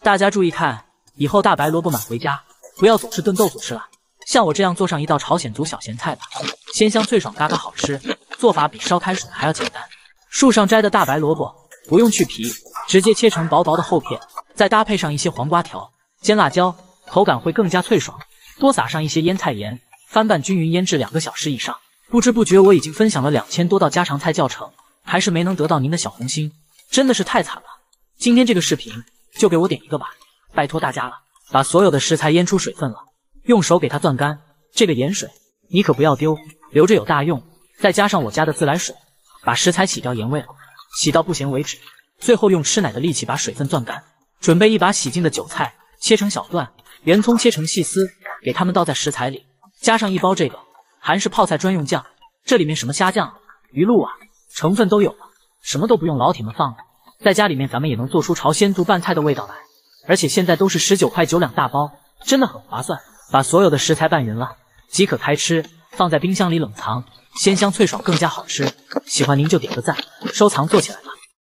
大家注意看，以后大白萝卜买回家，不要总是炖豆腐吃了，像我这样做上一道朝鲜族小咸菜吧，鲜香脆爽，嘎嘎好吃，做法比烧开水还要简单。树上摘的大白萝卜不用去皮，直接切成薄薄的厚片，再搭配上一些黄瓜条、尖辣椒，口感会更加脆爽。多撒上一些腌菜盐，翻拌均匀，腌制2个小时以上。不知不觉我已经分享了2000多道家常菜教程，还是没能得到您的小红心，真的是太惨了。今天这个视频就给我点一个吧，拜托大家了。把所有的食材腌出水分了，用手给它攥干。这个盐水你可不要丢，留着有大用。再加上我家的自来水，把食材洗掉盐味了，洗到不咸为止。最后用吃奶的力气把水分攥干。准备一把洗净的韭菜，切成小段，圆葱切成细丝，给它们倒在食材里，加上1包这个韩式泡菜专用酱，这里面什么虾酱、鱼露啊，成分都有了，什么都不用老铁们放了。在家里面咱们也能做出朝鲜族拌菜的味道来，而且现在都是19块9两大包，真的很划算。把所有的食材拌匀了，即可开吃，放在冰箱里冷藏，鲜香脆爽，更加好吃。喜欢您就点个赞，收藏做起来吧。